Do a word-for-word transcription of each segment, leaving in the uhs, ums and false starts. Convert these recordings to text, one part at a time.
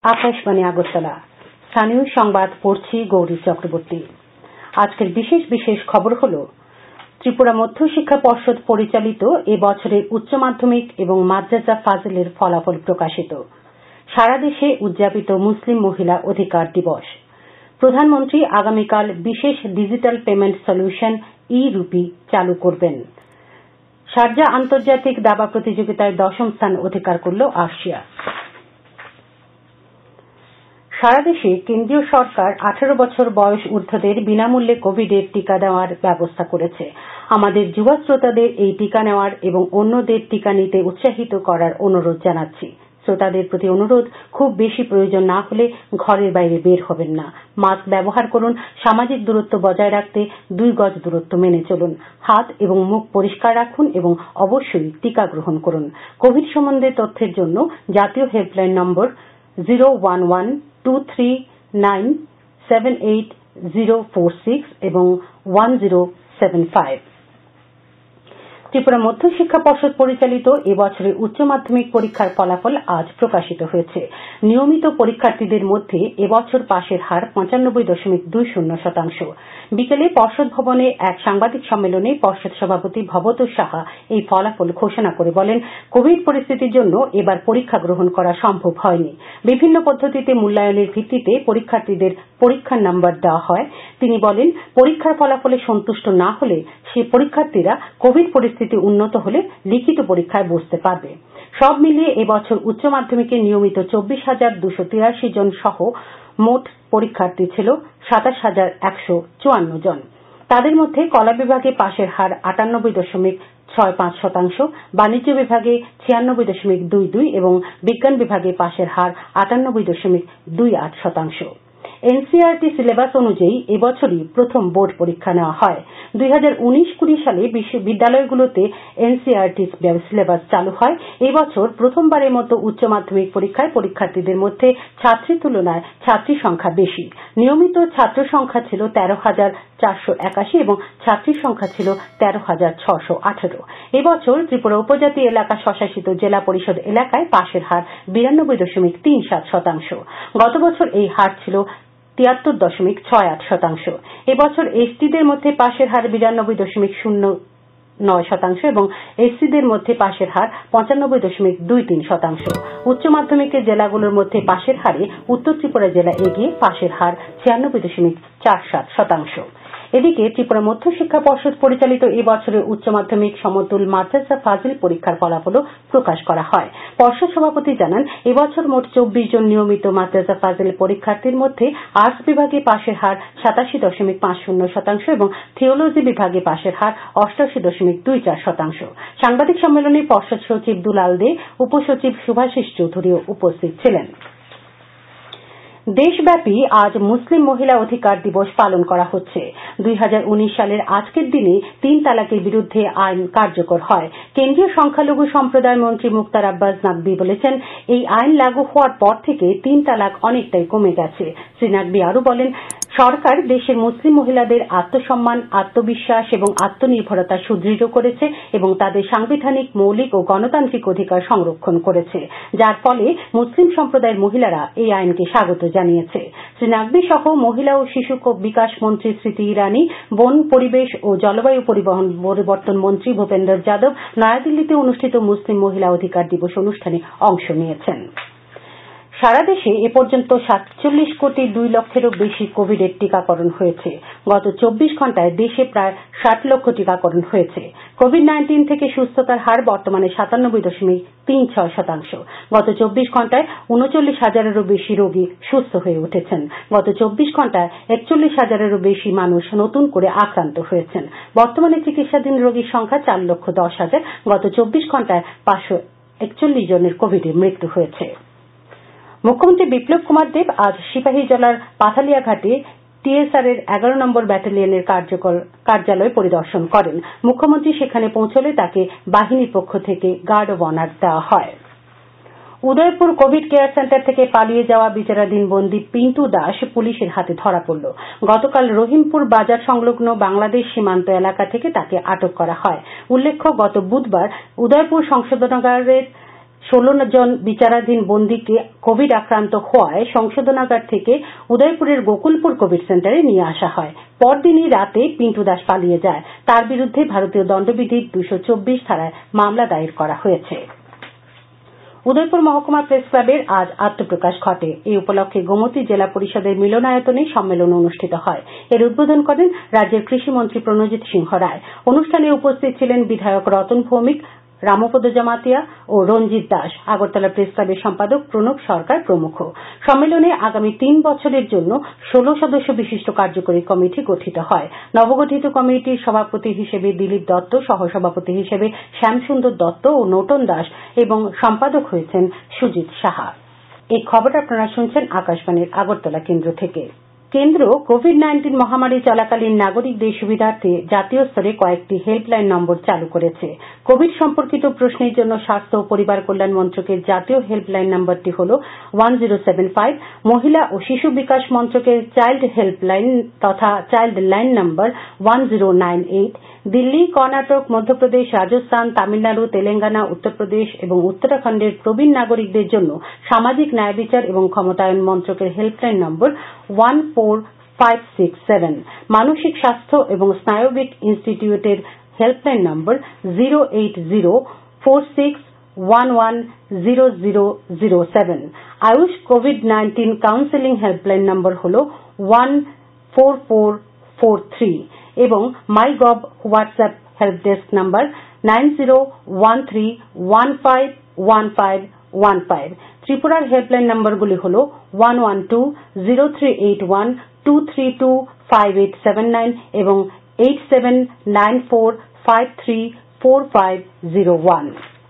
আকাশবাণী আগরতলা। স্থানীয় সংবাদ পড়ছি গৌরী চক্রবর্তী। আজকের বিশেষ বিশেষ খবর হল ত্রিপুরা মধ্যশিক্ষা পর্ষদ পরিচালিত এ বছরের উচ্চ মাধ্যমিক এবং মাদ্রাসা ফাজিলের ফলাফল প্রকাশিত। সারা দেশে উদযাপিত মুসলিম মহিলা অধিকার দিবস। প্রধানমন্ত্রী আগামীকাল বিশেষ digital payment solution e RUPI চালু করবেন। শারজাহ আন্তর্জাতিক দাবা প্রতিযোগিতায় দশম স্থান অধিকার করল আর্শিয়া। সারা দেশে কেন্দ্রীয় সরকার আঠারো বছর বয়স ঊর্ধ্বদের বিনামূল্যে কোভিডের টিকা দেওয়ার ব্যবস্থা করেছে। আমাদের যুবা শ্রোতাদের এই টিকা নেওয়ার এবং অন্যদের টিকা নিতে উৎসাহিত করার অনুরোধ জানাচ্ছি। শ্রোতাদের প্রতি অনুরোধ, খুব বেশি প্রয়োজন না হলে ঘরের বাইরে বের হবেন না। মাস্ক ব্যবহার করুন, সামাজিক দূরত্ব বজায় রাখতে দুই গজ দূরত্ব মেনে চলুন, হাত এবং মুখ পরিষ্কার রাখুন এবং অবশ্যই টিকা গ্রহণ করুন। কোভিড সম্বন্ধে তথ্যের জন্য জাতীয় helpline number zero one one two three nine seven eight zero four six এবং one zero seven five. Tripura মধ্যশিক্ষা পর্ষদ পরিচালিত এবছরের উচ্চ মাধ্যমিক পরীক্ষার ফলাফল আজ প্রকাশিত হয়েছে। নিয়মিত পরীক্ষার্থীদের মধ্যে এবছর পাশের হার পঁচানব্বই দশমিক দুই শূন্য শতাংশ। বিকেলে পর্ষদ ভবনে এক সাংবাদিক সম্মেলনে পর্ষদ সভাপতি ভবতোষ সাহা এই ফলাফল ঘোষণা করে বলেন, কোভিড পরিস্থিতির জন্য এবার পরীক্ষা গ্রহণ করা সম্ভব হয়নি। বিভিন্ন পদ্ধতিতে মূল্যায়নের ভিত্তিতে পরীক্ষার্থীদের পরীক্ষার নাম্বার দেওয়া হয়। তিনি বলেন, পরীক্ষার ফলাফলে সন্তুষ্ট না হলে সে পরীক্ষার্থীরা কোভিড পরিস্থিতি উন্নত হলে লিখিত পরীক্ষায় বসতে পারবে। সব মিলিয়ে এবছর উচ্চ মাধ্যমিকে নিয়মিত চব্বিশ হাজার দুশো তিরাশি জন সহ মোট পরীক্ষার্থী ছিল সাতাশ হাজার একশো চুয়ান্ন জন। তাদের মধ্যে কলা বিভাগে পাশের হার আটানব্বই দশমিক ছয় পাঁচ শতাংশ, বাণিজ্য বিভাগে ছিয়ানব্বই দশমিক দুই দুই এবং বিজ্ঞান বিভাগে পাশের হার আটানব্বই দশমিক দুই আট শতাংশ। এনসিইআরটি সিলেবাস অনুযায়ী এবছরই প্রথম বোর্ড পরীক্ষা নেওয়া হয়। দুই হাজার উনিশ কুড়ি সালে বিদ্যালয়গুলোতে এনসিইআরটি সিলেবাস চালু হয়। এবছর প্রথমবারের মতো উচ্চ মাধ্যমিক পরীক্ষায় পরীক্ষার্থীদের মধ্যে ছাত্রীর তুলনায় ছাত্রীর সংখ্যা বেশি। নিয়মিত ছাত্র সংখ্যা ছিল তেরো হাজার চারশো একাশি এবং ছাত্রীর সংখ্যা ছিল তেরো হাজার ছশো আঠারো। এবছর ত্রিপুরা উপজাতি এলাকা স্বশাসিত জেলা পরিষদ এলাকায় পাশের হার বিরানব্বই দশমিক তিন সাত শতাংশ। গত বছর এই হার ছিল তিয়াত্তর দশমিক ছয় আট শতাংশ। এবছর এসটিদের মধ্যে পাশের হার বিরানব্বই দশমিক শূন্য নয় শতাংশ এবং এসসিদের মধ্যে পাশের হার পঁচানব্বই দশমিক দুই তিন শতাংশ। উচ্চ মাধ্যমিকের জেলাগুলোর মধ্যে পাশের হারে উত্তর ত্রিপুরা জেলা এগিয়ে, পাশের হার ছিয়ানব্বই দশমিক চার সাত শতাংশ। এদিকে ত্রিপুরা মধ্যশিক্ষা পর্ষদ পরিচালিত এবছরের উচ্চ মাধ্যমিক সমতুল মাদ্রাসা ফাজিল পরীক্ষার ফলাফলও প্রকাশ করা হয়। পর্ষদ সভাপতি জানান, এবছর মোট চব্বিশ জন নিয়মিত মাদ্রাসা ফাজিল পরীক্ষার্থীর মধ্যে আর্টস বিভাগে পাশের হার সাতাশি দশমিক পাঁচ শূন্য শতাংশ এবং থিওলজি বিভাগে পাশের হার অষ্টাশি দশমিক দুই চার শতাংশ। সাংবাদিক সম্মেলনে পর্ষদ সচিব দুলাল দে, উপসচিব শুভাশিস চৌধুরীও উপস্থিত ছিলেন। দেশব্যাপী আজ মুসলিম মহিলা অধিকার দিবস পালন করা হচ্ছে। দুই হাজার উনিশ সালের আজকের দিনে তিন তালাকের বিরুদ্ধে আইন কার্যকর হয়। কেন্দ্রীয় সংখ্যালঘু সম্প্রদায় মন্ত্রী মুক্তার আব্বাস নাকভি বলেছেন, এই আইন লাগু হওয়ার পর থেকে তিন তালাক অনেকটাই কমে গেছে। শ্রী নাকভি আরও বলেন, সরকার দেশের মুসলিম মহিলাদের আত্মসম্মান, আত্মবিশ্বাস এবং আত্মনির্ভরতা সুদৃঢ় করেছে এবং তাদের সাংবিধানিক, মৌলিক ও গণতান্ত্রিক অধিকার সংরক্ষণ করেছে, যার ফলে মুসলিম সম্প্রদায়ের মহিলারা এই আইনকে স্বাগত জানিয়েছে। শ্রী নাকভি সহ মহিলা ও শিশু বিকাশ মন্ত্রী স্মৃতি ইরানি, বন, পরিবেশ ও জলবায়ু পরিবহন পরিবর্তন মন্ত্রী ভূপেন্দর যাদব নয়াদিল্লিতে অনুষ্ঠিত মুসলিম মহিলা অধিকার দিবস অনুষ্ঠানে অংশ নিয়েছেন। সারা দেশে এ পর্যন্ত সাতচল্লিশ কোটি দুই লক্ষেরও বেশি কোভিডের টিকাকরণ হয়েছে। গত চব্বিশ ঘন্টায় দেশে প্রায় ষাট লক্ষ টিকাকরণ হয়েছে। কোভিড নাইন্টিন থেকে সুস্থতার হার বর্তমানে সাতানব্বই দশমিক তিন ছয় শতাংশ। গত চব্বিশ ঘন্টায় উনচল্লিশ হাজারেরও বেশি রোগী সুস্থ হয়ে উঠেছেন। গত চব্বিশ ঘন্টায় একচল্লিশ হাজারেরও বেশি মানুষ নতুন করে আক্রান্ত হয়েছেন। বর্তমানে চিকিৎসাধীন রোগীর সংখ্যা চার লক্ষ দশ হাজার। গত চব্বিশ ঘন্টায় পাঁচশো একচল্লিশ জনের কোভিডে মৃত্যু হয়েছে। মুখ্যমন্ত্রী বিপ্লব কুমার দেব আজ সিপাহীজলার পাথালিয়াঘাটে টিএসআর এর এগারো নম্বর ব্যাটালিয়নের কার্যালয় পরিদর্শন করেন। মুখ্যমন্ত্রী সেখানে পৌঁছলে তাকে বাহিনীর পক্ষ থেকে গার্ড অব অনার দেওয়া হয়। উদয়পুর কোভিড কেয়ার সেন্টার থেকে পালিয়ে যাওয়া বিচারাধীন বন্দী পিন্টু দাস পুলিশের হাতে ধরা পড়ল। গতকাল রহিমপুর বাজার সংলগ্ন বাংলাদেশ সীমান্ত এলাকা থেকে তাকে আটক করা হয়। উল্লেখ্য, গত বুধবার উদয়পুর সংশোধনাগারের ষোলো জন বিচারাধীন বন্দীকে কোভিড আক্রান্ত হওয়ায় সংশোধনাগার থেকে উদয়পুরের গোকুলপুর কোভিড সেন্টারে নিয়ে আসা হয়। পরদিনই রাতে পিন্টু দাস পালিয়ে যায়। তার বিরুদ্ধে ভারতীয় দণ্ডবিধির দুশো চব্বিশ ধারায় মামলা দায়ের করা হয়েছে। উদয়পুর মহকুমা প্রেস ক্লাবের আজ আত্মপ্রকাশ ঘটে। এই উপলক্ষে গোমতী জেলা পরিষদের মিলনায়তনে সম্মেলন অনুষ্ঠিত হয়। এর উদ্বোধন করেন রাজ্যের কৃষিমন্ত্রী প্রণজিৎ সিংহ রায়। অনুষ্ঠানে উপস্থিত ছিলেন বিধায়ক রতন ভৌমিক, রামপদ জমাতিয়া ও রঞ্জিত দাস, আগরতলা প্রেস ক্লাবের সম্পাদক প্রণব সরকার প্রমুখ। সম্মেলনে আগামী তিন বছরের জন্য ষোলো সদস্য বিশিষ্ট কার্যকরী কমিটি গঠিত হয়। নবগঠিত কমিটির সভাপতি হিসেবে দিলীপ দত্ত, সহসভাপতি হিসেবে শ্যামসুন্দর দত্ত ও নূতন দাস এবং সম্পাদক হয়েছেন সুজিত সাহা। এই খবর আপনারা শুনছেন আকাশবাণীর আগরতলা কেন্দ্র থেকে। কেন্দ্র কোভিড নাইন্টিন মহামারী চলাকালীন নাগরিকদের সুবিধার্থে জাতীয় স্তরে কয়েকটি হেল্পলাইন নম্বর চালু করেছে। কোভিড সম্পর্কিত প্রশ্নের জন্য স্বাস্থ্য ও পরিবার কল্যাণ মন্ত্রকের জাতীয় হেল্পলাইন নম্বরটি হল ওয়ান জিরো সেভেন ফাইভ, মহিলা ও শিশু বিকাশ মন্ত্রকের চাইল্ড হেল্পলাইন তথা child line number one zero nine eight, Delhi, Karnataka, Madhya Pradesh, Rajasthan, Tamil Nadu, Telangana, Uttar Pradesh এবং উত্তরাখণ্ডের প্রবীণ নাগরিকদের জন্য সামাজিক ন্যায় বিচার এবং ক্ষমতায়ন মন্ত্রকের helpline number one four five six seven, মানসিক স্বাস্থ্য এবং স্নায়বিক ইনস্টিটিউটের helpline number zero eight zero four six one one zero zero zero seven, Ayush covid nineteen counselling helpline number হল one four four four three এবং my gov WhatsApp help desk number nine zero one three one five one five one five. ত্রিপুরার helpline নম্বরগুলি হল one one two zero three eight one two three two five eight seven nine এবং eight seven nine four five three four five zero one.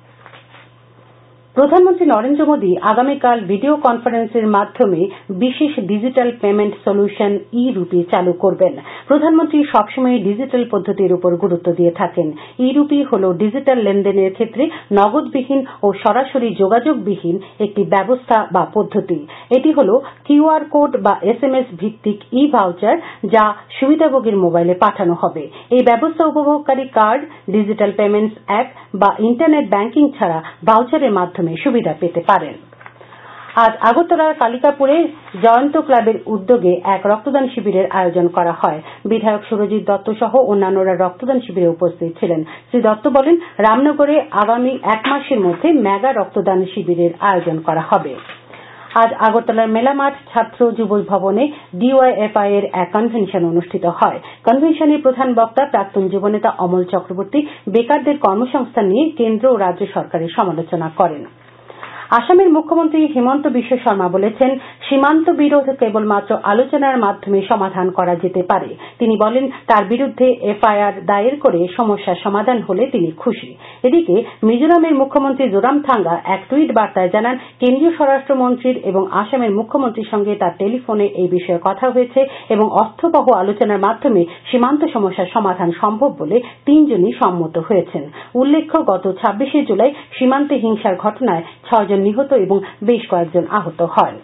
প্রধানমন্ত্রী নরেন্দ্র মোদী আগামীকাল video কনফারেন্সের মাধ্যমে বিশেষ digital payment solution e RUPI চালু করবেন। প্রধানমন্ত্রী সবসময় ডিজিটাল পদ্ধতির উপর গুরুত্ব দিয়ে থাকেন। ই রুপি হল ডিজিটাল লেনদেনের ক্ষেত্রে নগদবিহীন ও সরাসরি যোগাযোগবিহীন একটি ব্যবস্থা বা পদ্ধতি। এটি হল কিউআর কোড বা এস এম এস ভিত্তিক ই ভাউচার, যা সুবিধাভোগীর মোবাইলে পাঠানো হবে। এই ব্যবস্থা উপভোগকারী কার্ড, ডিজিটাল পেমেন্টস অ্যাপ বা ইন্টারনেট ব্যাংকিং ছাড়া ভাউচারের মাধ্যমে সুবিধা পেতে পারেন। আজ আগরতলার কালিকাপুরে জয়ন্ত ক্লাবের উদ্যোগে এক রক্তদান শিবিরের আয়োজন করা হয়। বিধায়ক সুরজিৎ দত্ত সহ অন্যান্যরা রক্তদান শিবিরে উপস্থিত ছিলেন। শ্রী দত্ত বলেন, রামনগরে আগামী এক মাসের মধ্যে মেগা রক্তদান শিবিরের আয়োজন করা হবে। আজ আগরতলার মেলামাঠ ছাত্র যুব ভবনে ডিওয়াইএফআই এর এক কনভেনশন অনুষ্ঠিত হয়। কনভেনশনে প্রধান বক্তা প্রাক্তন যুবনেতা অমল চক্রবর্তী বেকারদের কর্মসংস্থান নিয়ে কেন্দ্র ও রাজ্য সরকারের সমালোচনা করেন। আসামের মুখ্যমন্ত্রী হিমন্ত বিশ্ব শর্মা বলেছেন, সীমান্ত বিরোধ কেবলমাত্র আলোচনার মাধ্যমে সমাধান করা যেতে পারে। তিনি বলেন, তার বিরুদ্ধে এফআইআর দায়ের করে সমস্যার সমাধান হলে তিনি খুশি। এদিকে মিজোরামের মুখ্যমন্ত্রী জোরামথাঙ্গা এক টুইট বার্তায় জানান, কেন্দ্রীয় স্বরাষ্ট্রমন্ত্রীর এবং আসামের মুখ্যমন্ত্রীর সঙ্গে তার টেলিফোনে এই বিষয়ে কথা হয়েছে এবং অর্থবহ আলোচনার মাধ্যমে সীমান্ত সমস্যার সমাধান সম্ভব বলে তিনজনই সম্মত হয়েছেন। উল্লেখ্য, গত ছাব্বিশে জুলাই সীমান্তে হিংসার ঘটনায় ছয়জন নিহত এবং বেশ কয়েকজন আহত হন।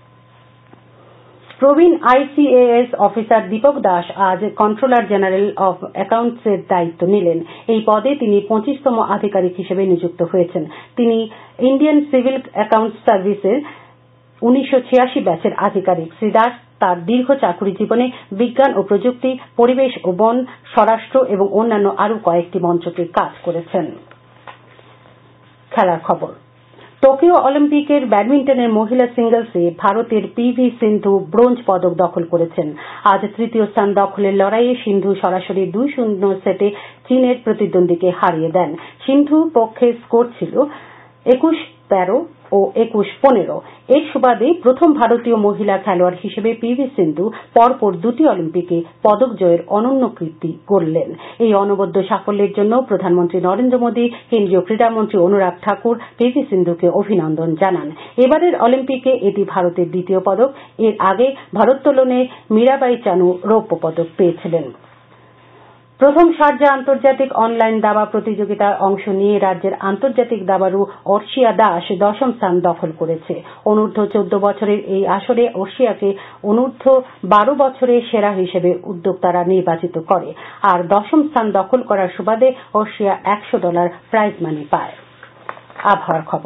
প্রবীণ আইসিএএস অফিসার দীপক দাস আজ কন্ট্রোলার জেনারেল অব অ্যাকাউন্টসের দায়িত্ব নিলেন। এই পদে তিনি পঁচিশতম আধিকারিক হিসেবে নিযুক্ত হয়েছেন। তিনি ইন্ডিয়ান সিভিল অ্যাকাউন্টস সার্ভিসের উনিশশো ছিয়াশি ব্যাচের আধিকারিক। শ্রী দাস তার দীর্ঘ চাকুরী জীবনে বিজ্ঞান ও প্রযুক্তি, পরিবেশ ও বন, স্বরাষ্ট্র এবং অন্যান্য আরও কয়েকটি মন্ত্রকে কাজ করেছেন। খেলার খবর। টোকিও অলিম্পিকের ব্যাডমিন্টনের মহিলা সিঙ্গলসে ভারতের পি ভি সিন্ধু ব্রোঞ্জ পদক দখল করেছেন। আজ তৃতীয় স্থান দখলের লড়াইয়ে সিন্ধু সরাসরি দুই শূন্য সেটে চীনের প্রতিদ্বন্দ্বীকে হারিয়ে দেন। সিন্ধু পক্ষে স্কোর ছিল একুশ তেরো ও একুশ পনেরো। এর সুবাদে প্রথম ভারতীয় মহিলা খেলোয়াড় হিসেবে পি ভি সিন্ধু পরপর দুটি অলিম্পিকে পদক জয়ের অনন্য কীর্তি গড়লেন। এই অনবদ্য সাফল্যের জন্য প্রধানমন্ত্রী নরেন্দ্র মোদী, কেন্দ্রীয় ক্রীড়ামন্ত্রী অনুরাগ ঠাকুর পি ভি সিন্ধুকে অভিনন্দন জানান। এবারের অলিম্পিকে এটি ভারতের দ্বিতীয় পদক। এর আগে ভারোত্তোলনে মীরাবাই চানু রৌপ্য পদক পেয়েছিলেন। প্রথম শারজা আন্তর্জাতিক অনলাইন দাবা প্রতিযোগিতায় অংশ নিয়ে রাজ্যের আন্তর্জাতিক দাবাড়ু অর্ষিয়া দাস দশম স্থান দখল করেছে। অনূর্ধ্ব চোদ্দ বছরের এই আসরে অর্ষিয়াকে অনূর্ধ্ব বারো বছরের সেরা হিসেবে উদ্যোক্তারা নির্বাচিত করে। আর দশম স্থান দখল করার সুবাদে অর্ষিয়া একশো ডলার প্রাইজ মানি পায়। আবহাওয়ার খবর।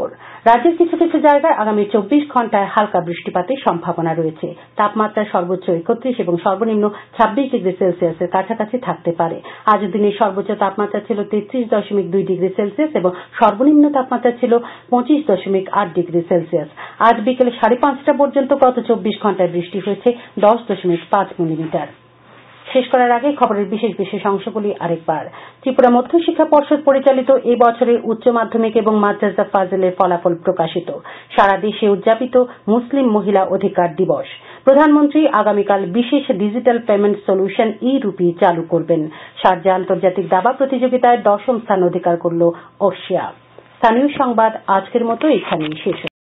রাজ্যের কিছু কিছু জায়গায় আগামী চব্বিশ ঘন্টায় হালকা বৃষ্টিপাতের সম্ভাবনা রয়েছে। তাপমাত্রা সর্বোচ্চ একত্রিশ এবং সর্বনিম্ন ছাব্বিশ ডিগ্রি সেলসিয়াসের কাছাকাছি থাকতে পারে। আজ দিনের সর্বোচ্চ তাপমাত্রা ছিল তেত্রিশ দশমিক দুই ডিগ্রি সেলসিয়াস এবং সর্বনিম্ন তাপমাত্রা ছিল পঁচিশ দশমিক আট ডিগ্রি সেলসিয়াস। আজ বিকেল সাড়ে পাঁচটা পর্যন্ত গত চব্বিশ ঘন্টায় বৃষ্টি হয়েছে দশ দশমিক পাঁচ মিলিমিটার। শেষ করার আগে খবরের বিশেষ বিশেষ অংশগুলি আরেকবার। ত্রিপুরা মধ্যশিক্ষা পর্ষদ পরিচালিত এ বছরের উচ্চ মাধ্যমিক এবং মাদ্রাসা ফাজিলের ফলাফল প্রকাশিত। সারা দেশে উদযাপিত মুসলিম মহিলা অধিকার দিবস। প্রধানমন্ত্রী আগামীকাল বিশেষ digital payment solution e RUPI চালু করবেন। শারজাহ আন্তর্জাতিক দাবা প্রতিযোগিতায় দশম স্থান অধিকার করল অর্শিয়া। স্থানীয় সংবাদ আজকের মতো এখানেই শেষ।